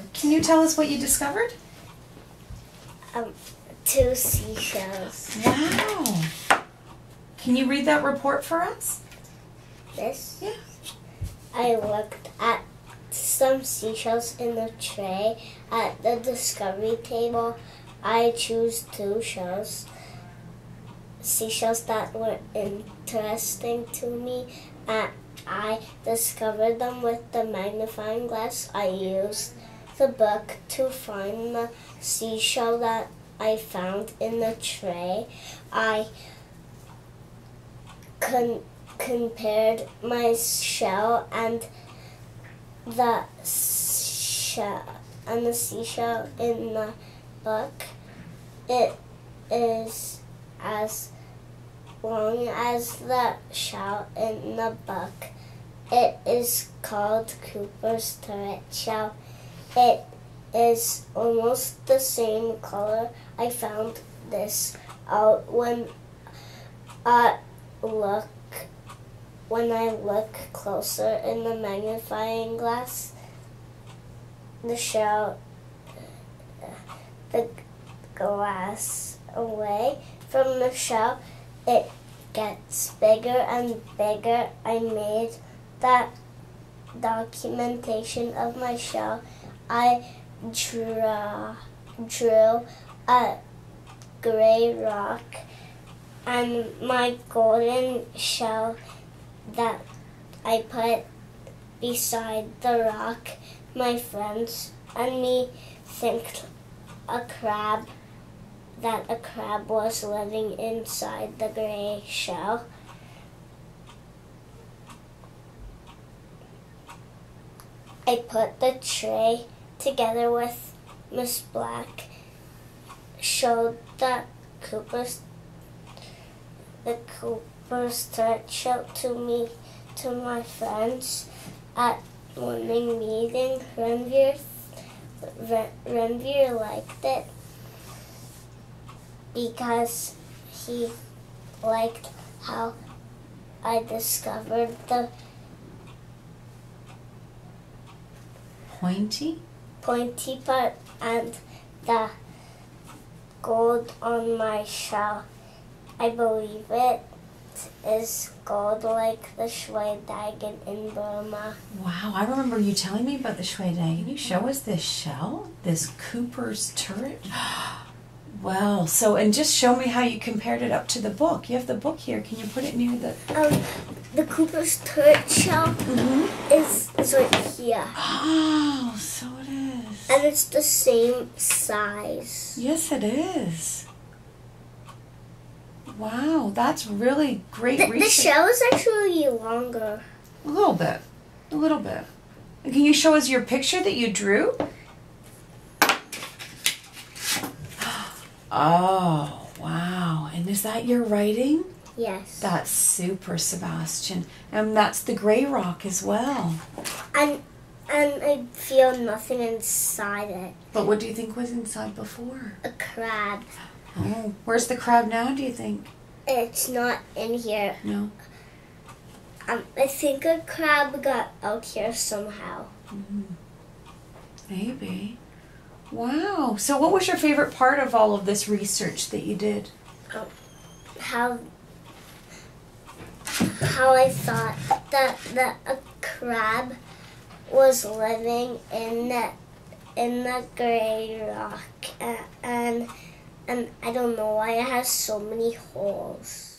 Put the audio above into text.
Can you tell us what you discovered? 2 seashells. Wow. Can you read that report for us? This? Yeah. I looked at some seashells in the tray at the discovery table. I chose 2 seashells that were interesting to me, and I discovered them with the magnifying glass. I used the book to find the seashell that I found in the tray. I compared my shell and the seashell in the book. It is as long as the shell in the book. It is called Cooper's turret shell. It is almost the same color. I found this out when I look closer in the magnifying glass. The glass away from the shell, it gets bigger and bigger. I made that documentation of my shell. I drew a gray rock and my golden shell that I put beside the rock. My friends and me think that a crab was living inside the gray shell. I put the tray together with Miss Black, showed the Cooper's turret shell to my friends at morning meeting. Renvier liked it because he liked how I discovered the Pointy part and the gold on my shell. I believe it is gold like the Shwe-Dagon in Burma. Wow, I remember you telling me about the Shwe-Dagon. Can you show us this shell? This Cooper's turret? Well, and just show me how you compared it up to the book. You have the book here. Can you put it near the... The Cooper's turret shell is right here. Oh, so it is. And it's the same size. Yes, it is. Wow, that's really great research. The shell is actually longer. A little bit. Can you show us your picture that you drew? Oh, wow. And is that your writing? Yes. That's super, Sebastian. And that's the gray rock as well. And I feel nothing inside it. But what do you think was inside before? A crab. Oh, where's the crab now, do you think? It's not in here. No? I think a crab got out here somehow. Maybe. Wow. So what was your favorite part of all of this research that you did? How I thought that a crab was living in the gray rock, and I don't know why it has so many holes.